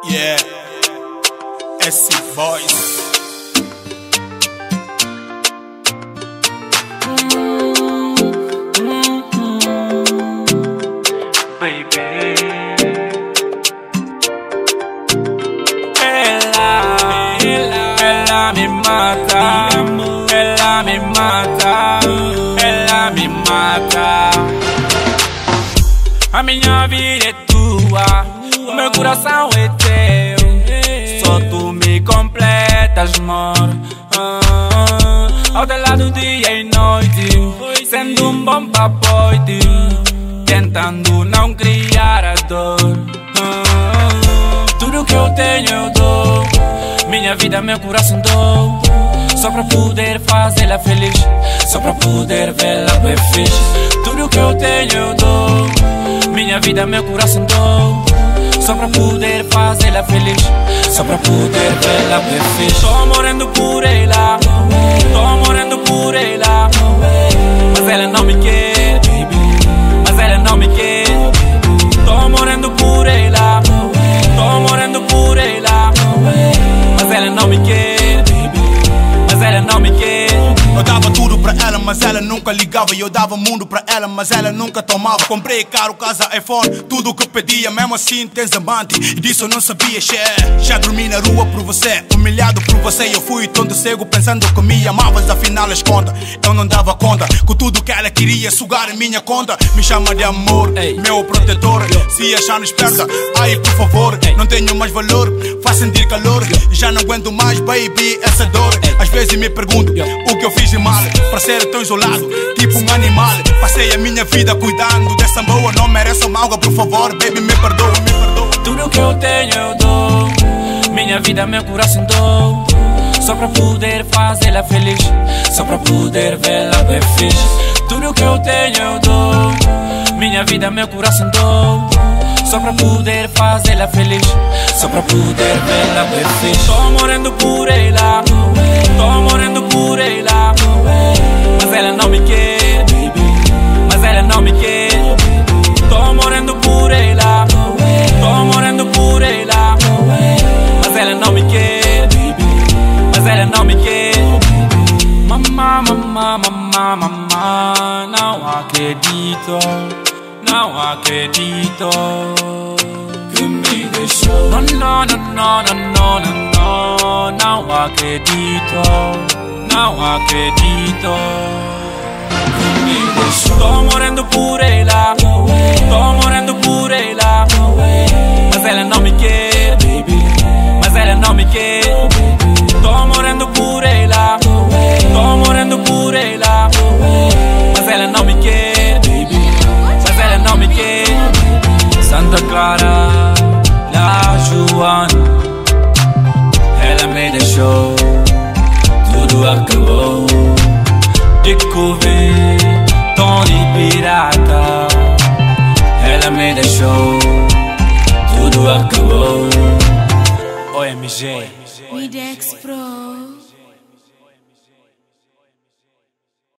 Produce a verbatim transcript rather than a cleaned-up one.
Yeah, S C Boys. Ela me mata, ela me mata, ela me mata. A minha vida é tua, o meu coração é teu. Só tu me completas, amor. Ah, ao teu lado dia e noite, sendo um bom papoite, tentando não criar a dor. Ah, tudo que eu tenho eu dou, minha vida, meu coração dou, só pra poder fazê-la feliz, só pra poder vê-la bem fixe. Tudo que eu tenho eu dou, minha vida, meu coração dou, só pra poder fazê-la feliz, só pra poder vê-la bem fixe. Tô morrendo por ela, tô morrendo por ela, mas ela não me quer, mas ela não me quer. Tô morrendo por ela, tô morrendo por ela, mas ela não me quer, mas ela não me quer. Eu dava tudo pra ela, mas ela nunca ligava. E eu dava mundo pra ela, mas ela nunca tomava. Comprei caro, casa, iPhone, tudo o que pedia. Mesmo assim tens amante, e disso eu não sabia, che. Já dormi na rua por você, humilhado por você. Eu fui tonto cego pensando que me amavas, afinal as contas eu não dava conta. Com tudo que ela queria sugar em minha conta. Me chama de amor, Ei. meu protetor. Se achar esperta, ai por favor, Ei. não tenho mais valor, faz sentir calor. Já não aguento mais, baby, essa dor. Ei. Às vezes me pergunto o que eu fiz de mal pra ser tão isolado, tipo um animal. Passei a minha vida cuidando dessa boa, não mereço mágoa, por favor, baby, me perdoa, me perdoa. Tudo que eu tenho eu dou, minha vida, meu coração dou, só pra poder fazê-la feliz, só pra poder vê-la bem fixe. Tudo que eu tenho eu dou, minha vida, meu coração dou, só pra poder fazê-la feliz, só pra poder vê-la bem fixe. Tô morrendo por ela, tô morrendo por ela, mas ela não me quer, mas ela não me quer. Tô morrendo por ela, tô morrendo por ela, mas ela não me quer, mas ela não me quer. Mamá, mamá, mamá, mamá, não acredito, não acredito que me deixou. Não, não, não, não, não, não, não, não acredito, não acredito que me deixou. Tô morrendo por ela, tô morrendo por ela, mas ela não me quer, mas ela não me quer. Tô morrendo por ela, tô morrendo por ela, mas ela não me quer, mas ela não me quer. Santa Clara, La Joana, ela me deixou, tudo acabou. Descobri tom de pirata, ela me deixou, tudo acabou. O M G Widex Pro.